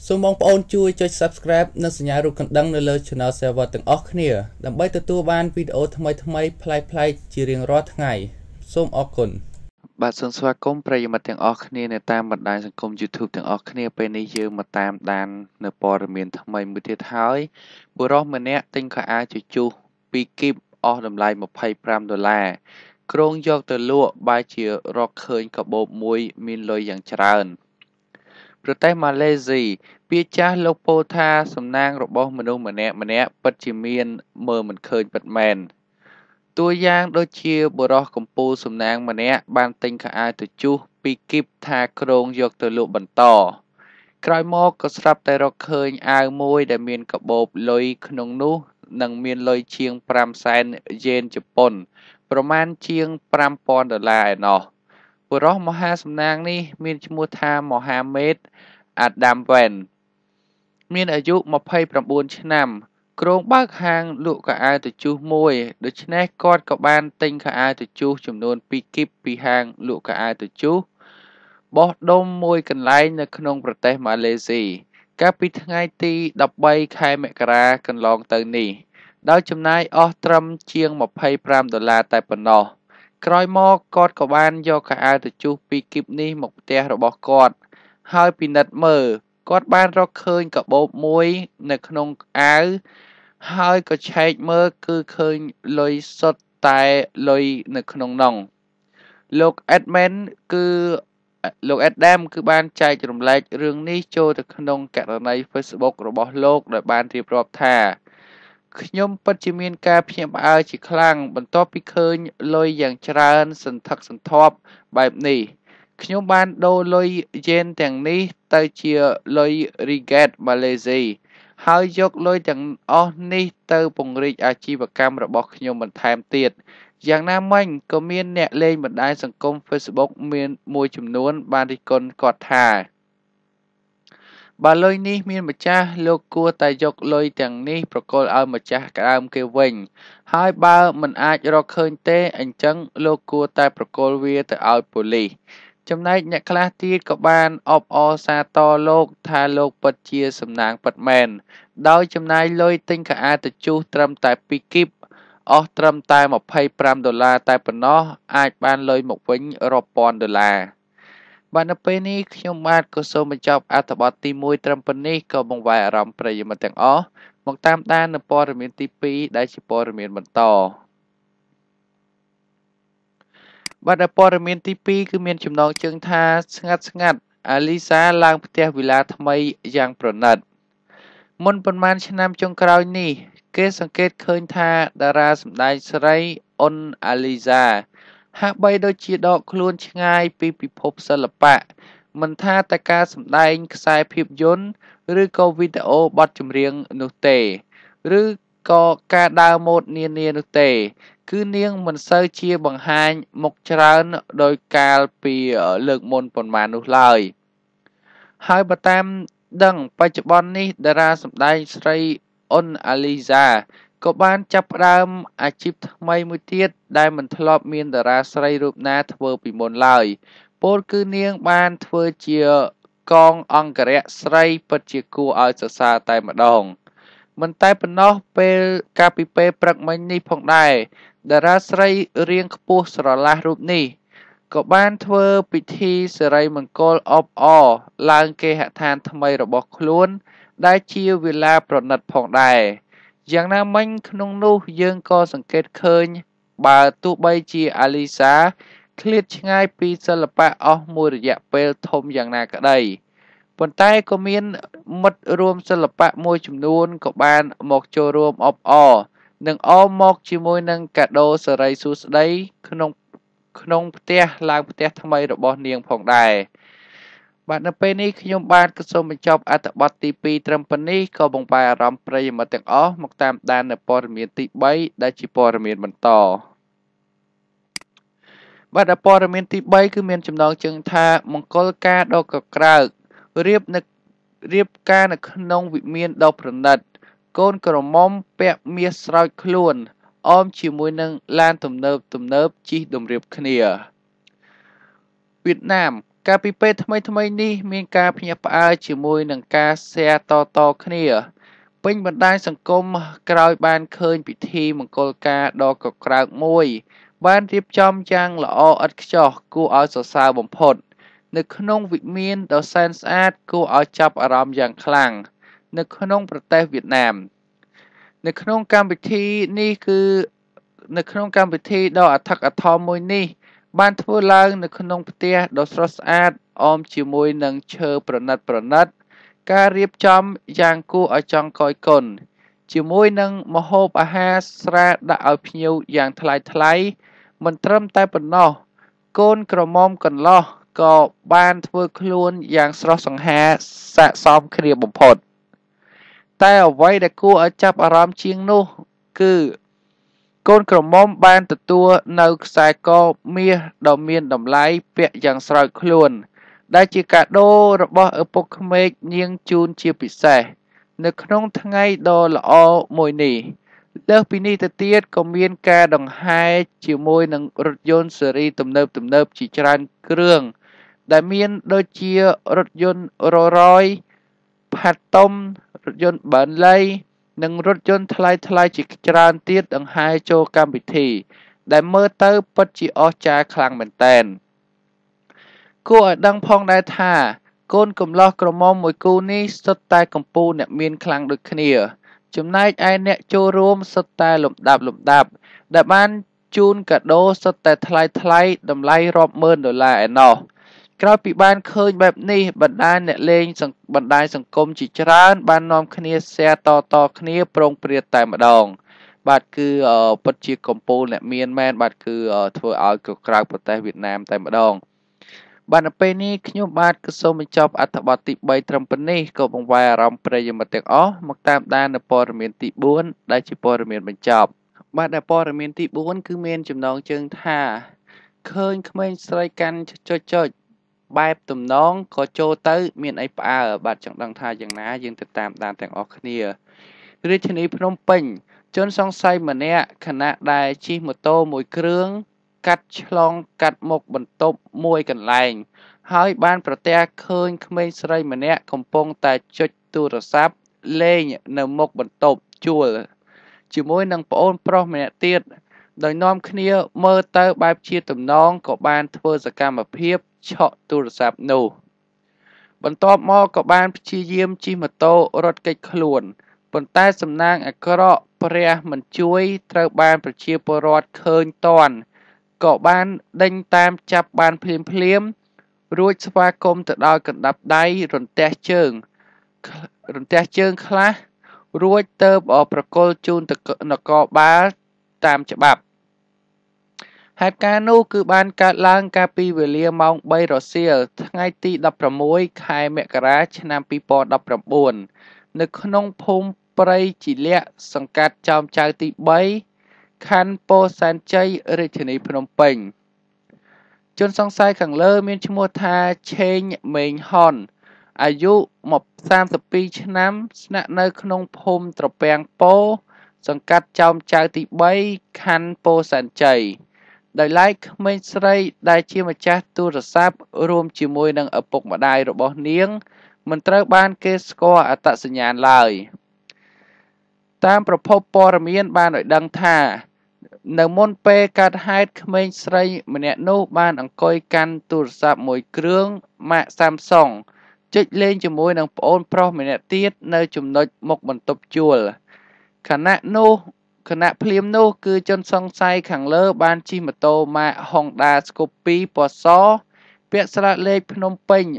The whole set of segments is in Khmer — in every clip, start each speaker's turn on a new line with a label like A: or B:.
A: សូមបងប្អូនជួយចុច Subscribe និងសញ្ញារូបកណ្ដឹងនៅលើ Channel Server ទាំងអស់គ្នាដើម្បីទទួលបានវីដេអូថ្មីៗប្លែកៗជារៀងរាល់ថ្ងៃសូមអរគុណ
B: បាទសូមស្វាគមន៍ប្រិយមិត្តទាំងអស់គ្នានៅតាមបណ្ដាញសង្គម YouTube ទាំងអស់គ្នាពេលនេះយើងមកតាមដាននៅព័ត៌មានថ្មីមួយទៀតហើយបុរសម្នាក់ទិញខោអាវជជុះ2គីបអស់តម្លៃ$25គ្រោងយកទៅលក់បែរជារកឃើញកាបូបមួយមានលុយយ៉ាងច្រើនប្រទេសម៉ាឡេស៊ីពាក្យចាស់លោកពោលថាសំណាងរបស់មនុស្សម្នាក់ពិតជាមានមើលមិនឃើញពិតមែនតួយ៉ាងដូចជាបុរសកំពូលសំណាងម្នាក់បានទិញខោអាវទៅជុះ2គីបថាគ្រោងយកទៅលក់បន្តក្រោយមកក៏ស្រាប់តែរកឃើញអាវមួយដែលមានកាបូបលុយក្នុងនោះនិងមានលុយជាង5សែនយេនជប៉ុនប្រមាណជាង$5000ឯណោះបុរសមហាសំណាងនេះមានឈ្មោះថាមហាមេតអាដាមវ៉ែនមានអាយុ29ឆ្នាំគ្រោងបើកហាងលក់ខោអាវទៅជុះមួយដូច្នេះគាត់ក៏បានទិញខោអាវទៅជុះចំនួន2គីបពីហាងលក់ខោអាវទៅជុះបោះដុំមួយកន្លែងនៅក្នុងប្រទេសម៉ាឡេស៊ីកាលពីថ្ងៃទី13ខែមករាកន្លងទៅនេះដោយចំណាយអស់ត្រឹមជាង$25តែប៉ុណ្ណោះក្រោយមកគាត់ក៏បានយកខោអាវទៅជុះ2គីបនេះមកផ្ទះរបស់គាត់ហើយពិនិត្យមើលគាត់បានរកឃើញកាបូបមួយនៅក្នុងអាវហើយក៏ឆែកមើលគឺឃើញលុយសុទ្ធតែលុយនៅក្នុងនោះលោកអេដមែនគឺលោកអេដាមគឺបានចែករំលែករឿងនេះចូលទៅក្នុងករណី Facebook របស់លោកដោយបានរៀបរាប់ថាខ្ញុំពិតជាមានការភ្ញាក់ផ្អើលជាខ្លាំងបន្ទាប់ពីឃើញលុយយ៉ាងច្រើនសន្ធឹកសន្ធាប់បែបនេះខ្ញុំបានដូរលុយយេនទាំងនេះទៅជាលុយរីហ្គេតម៉ាឡេស៊ីហើយយកលុយទាំងអស់នេះទៅពង្រីកអាជីវកម្មរបស់ខ្ញុំបន្ថែមទៀតយ៉ាងណាមិញក៏មានអ្នកលេងបណ្ដាញសង្គម Facebook មានមួយចំនួនបានរិះគន់គាត់ថាបើលុយនេះមានម្ចាស់លោកគួរតែយកលុយទាំងនេះប្រគល់ឲ្យម្ចាស់ដើមគេវិញហើយបើមិនអាចរកឃើញទេអញ្ចឹងលោកគួរតែប្រគល់វាទៅឲ្យប៉ូលីសចំណែកអ្នកខ្លះទៀតក៏បានអបអរសាទរលោកថាលោកពិតជាសំណាងពិតមែនដោយចំណាយលុយទិញខោអាវទៅជុះត្រឹមតែ2គីបអស់ត្រឹមតែ$25តែប៉ុណ្ណោះអាចបានលុយមកវិញរាប់ពាន់$បាទនៅពេលនេះខ្ញុំបាទក៏សូមបញ្ចប់អត្ថបទទី1ត្រឹមប៉ុណ្នេះក៏បង្វែរអារម្មណ៍ប្រិយមិត្តទាំងអស់មកតាមដាននៅព័ត៌មានទី2ដែលជាព័ត៌មានបន្តបាទព័ត៌មានទី2គឺមានចំណងជើងថាស្ងាត់អាលីសាឡើងផ្ទះវិឡាថ្មីយ៉ាងប្រណិតមុនប៉ុន្មានឆ្នាំចុងក្រោយនេះគេសង្កេតឃើញថាតារាសម្ដែងស្រីអ៊ុនអាលីសាហាក់បីដូចជាដកខ្លួនឆ្ងាយពីពិភពសិល្បៈមិនថាតែការសម្ដែងខ្សែភាពយន្តឬក៏វីដេអូបទចម្រៀងនោះទេឬក៏ការដើរម៉ូដនានានោះទេគឺនាងមិនសូវជាបង្ហាញមុខច្រើនដោយកាលពីលើកមុនប៉ុន្មាននោះឡើយហើយបើតាមដឹងបច្ចុប្បន្ននេះតារាសម្ដែងស្រីអ៊ុនអាលីសាក៏បានចាប់ផ្ដើមអាជីពថ្មីមួយទៀតដែលមិនធ្លាប់មានតារាស្រីរូបណាធ្វើពីមុនឡើយពោលគឺនាងបានធ្វើជាកងអង្គរៈស្រីពិតជាគួរឲ្យសរសើរតែម្ដងមិនតែប៉ុណ្ណោះកាលពីពេលព្រឹកមិញនេះផងដែរតារាស្រីរាងខ្ពស់ស្រឡះរូបនេះក៏បានធ្វើពិធីសិរីមង្គលអបអរឡើងគេហដ្ឋានថ្មីរបស់ខ្លួនដែលជាវិឡាប្រណិតផងដែរយ៉ាងណាមិញក្នុងនោះយើងក៏សង្កេតឃើញបើទោះបីជាអាលីសាឃ្លាតឆ្ងាយពីសិល្បៈអស់មួយរយៈពេលធំយ៉ាងណាក្តីប៉ុន្តែក៏មានមិត្តរួមសិល្បៈមួយចំនួនក៏បានមកចូលរួមអបអរនិងអមមកជាមួយនឹងកាដូសិរីសួស្តីក្នុងផ្ទះឡើងផ្ទះថ្មីរបស់នាងផងដែរបាទនៅពេលនេះខ្ញុំបាទក៏សូមបញ្ចប់អត្ថបទទី2ត្រឹមប៉ុណ្នេះក៏បង្វែរអារម្មណ៍ប្រិយមិត្តទាំងអស់មកតាមដាននៅព័ត៌មានទី3ដែលជាព័ត៌មានបន្តបាទព័ត៌មានទី3គឺមានចំណងជើងថាមង្គលការដ៏កក្រើករៀបការនៅក្នុងវិមានដ៏ប្រណិតកូនក្រមុំពាក់មាសស្រោចខ្លួនអមជាមួយនឹងឡានទំនើបជិះតម្រៀបគ្នាវៀតណាមការពីពេលថ្មីនេះមានការភ្ញាក់ផ្អើលជាមួយនឹងការ share តគ្នាពេញបណ្ដាញសង្គមក្រោយបានឃើញពិធីមង្គលការដ៏កក្រើកមួយបានរៀបចំយ៉ាងល្អឥតខ្ចោះគួរឲ្យសរសើរបំផុតនៅក្នុងវិមានដ៏សែនស្អាតគួរឲ្យចាប់អារម្មណ៍យ៉ាងខ្លាំងនៅក្នុងប្រទេសវៀតណាមនៅក្នុងកម្មវិធីដ៏អធិកអធមមួយនេះបានធ្វើឡើងនៅក្នុងផ្ទះដ៏ស្រស់ស្អាតអមជាមួយនឹងឈើប្រណិតការរៀបចំយ៉ាងគួរឲ្យចង់កយគន់ជាមួយនឹងម្ហូបអាហារស្រាដាក់ឲ្យភ្ញៀវយ៉ាងថ្លៃមិនត្រឹមតែប៉ុណ្ណោះកូនក្រមុំកន្លោះក៏បានធ្វើខ្លួនយ៉ាងស្រស់សង្ហាស័ក្តិសមគ្នាបំផុតតែអ្វីដែលគួរឲ្យចាប់អារម្មណ៍ជាងនោះគឺកូនក្រមុំបានទទួលនៅខ្សែកមាសដ៏មានតម្លៃពាក់យ៉ាងស្រោចខ្លួនដែលជាកាដូរបស់ឪពុកក្មេកនាងជូនជាពិសេសនៅក្នុងថ្ងៃដ៏ល្អមួយនេះលើសពីនេះទៅទៀតក៏មានការដង្ហែជាមួយនឹងរថយន្តស៊េរីទំនើបជាច្រើនគ្រឿងដែលមានដូចជារថយន្ត Rolls-Royce, Phantom រថយន្ត Bentley និងរថយន្តថ្លៃជាច្រើនទៀតដង្ហែចូលកម្មវិធីដែលមើលទៅពិតជាអស្ចារ្យខ្លាំងមែនទែនគួរឲ្យដឹងផងដែរថាកូនកំលោះក្រមុំមួយគូនេះសុទ្ធតែកំពូលអ្នកមានខ្លាំងដូចគ្នាចំណែកឯអ្នកចូលរួមសុទ្ធតែលំដាប់ដែលបានជូនកាដូសុទ្ធតែថ្លៃតម្លៃរាប់ម៉ឺនដុល្លារឯណោះក្រោយពីបានឃើញបែបនេះបណ្ដាអ្នកលេងបណ្ដាញសង្គមជាច្រើនបាននាំគ្នា share តគ្នាប្រងព្រាតតែម្ដងបាទគឺពិតជាកំពូលអ្នកមានមែនបាទគឺធ្វើឲ្យកក្រៅប្រទេសវៀតណាមតែម្ដងបាទនៅពេលនេះខ្ញុំបាទក៏សូមបញ្ចប់អត្ថបទទី3ត្រឹមប៉ុណ្នេះក៏បង្វែរអារម្មណ៍ប្រិយមិត្តទាំងអស់មកតាមដាននៅព័ត៌មានទី4ដែលជាព័ត៌មានបញ្ចប់បាទដែលព័ត៌មានទី4គឺមានចំណងជើងថាឃើញក្មេងស្រីកាន់ចុចបែបទំនងក៏ចូលទៅមានអីផ្អើលបាទចង់ដឹងថាយ៉ាងណាយើងទៅតាមដានទាំងអស់គ្នារាជធានីភ្នំពេញជនសង្ស័យម្នាក់ខណៈដែលជិះម៉ូតូមួយគ្រឿងកាត់ឆ្លងកាត់មុខបន្ទប់មួយកន្លែងហើយបានប្រទះឃើញក្មេងស្រីម្នាក់កំពុងតែចុចទូរស័ព្ទលេងនៅមុខបន្ទប់ជួលជាមួយនឹងប្អូនប្រុសម្នាក់ទៀតដោយនាំគ្នាមើលទៅបែបជាទំនងក៏បានធ្វើសកម្មភាពឆក់ទូរស័ព្ទនោះបន្ទាប់មកក៏បានព្យាយាមជិះម៉ូតូរត់គេចខ្លួនប៉ុន្តែសំណាងអាក្រក់ព្រះមិនជួយត្រូវបានប្រជាពលរដ្ឋឃើញទាន់ក៏បានដេញតាមចាប់បានភ្លាមរួចស្វាគមន៍ទៅដោយកណ្ដាប់ដៃរន្ទះជើងខ្លះរួចទៅប្រគល់ជូនទៅនគរបាលតាមច្បាប់ហេតុការណ៍នោះគឺបានកើតឡើងកាលពីវេលាម៉ោង3រសៀលថ្ងៃទី16ខែមករាឆ្នាំ2019នៅក្នុងភូមិព្រៃជីលាក់សង្កាត់ចោមចៅទី3ខណ្ឌពោធិ៍សែនជ័យរាជធានីភ្នំពេញជនសង្ស័យខាងលើមានឈ្មោះថាឆេងមេងហនអាយុ32ឆ្នាំស្នាក់នៅក្នុងភូមិត្រពាំងពោសង្កាត់ចោមចៅទី3ខណ្ឌពោធិ៍សែនជ័យដោយឡែកក្មេងស្រីដែលជាម្ចាស់ទូរស័ព្ទរួមជាមួយនឹងឪពុកម្ដាយរបស់នាងមិនត្រូវបានគេស្គាល់អត្តសញ្ញាណឡើយតាមប្រភពព័ត៌មានបានឲ្យដឹងថានៅមុនពេលកើតហេតុក្មេងស្រីម្នាក់នោះបានអង្គុយកាន់ទូរស័ព្ទមួយគ្រឿងម៉ាក Samsung ចុចលេងជាមួយនឹងប្អូនប្រុសម្នាក់ទៀតនៅចំណុចមុខបន្ទប់ជួលខណៈភ្លាមនោះគឺជនសង្ស័យខាងលើបានជិះម៉ូតូម៉ាក Honda Scoopy ពណ៌សពាក់ស្លាកលេខភ្នំពេញ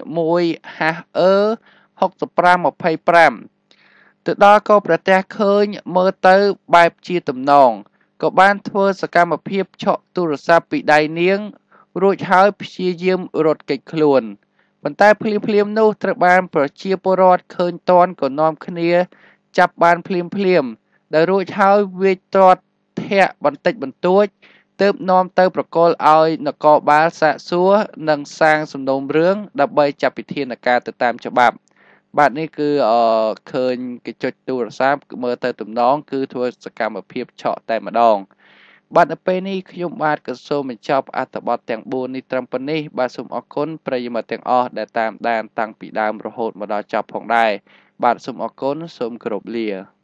B: 1HE6525 ទៅដល់ក៏ប្រទះឃើញមើលទៅបែបជាទំនងក៏បានធ្វើសកម្មភាពឆក់ទូរស័ព្ទពីដៃនាងរួចហើយព្យាយាមរត់គេចខ្លួនប៉ុន្តែភ្លាមនោះត្រូវបានប្រជាពលរដ្ឋឃើញទាន់ក៏នាំគ្នាចាប់បានភ្លាមដែលរួចហើយវាយត្រាត់ធាក់បន្តិចបន្តួចទើបនាំទៅប្រកល់ឲ្យនគរបាលសាកសួរនិងសាងសំណុំរឿងដើម្បីចាត់វិធានការទៅតាមច្បាប់បាទនេះគឺឃើញគេចុចទូរស័ព្ទមើលទៅទំនងគឺធ្វើសកម្មភាពឆក់តែម្ដងបាទនៅពេលនេះខ្ញុំបាទក៏សូមបញ្ចប់អត្ថបទទាំង4នេះត្រឹមប៉ុណ្នេះបាទសូមអរគុណប្រិយមិត្តទាំងអស់ដែលតាមដានតាំងពីដើមរហូតមកដល់ចប់ផងដែរបាទសូមអរគុណសូមគោរពលា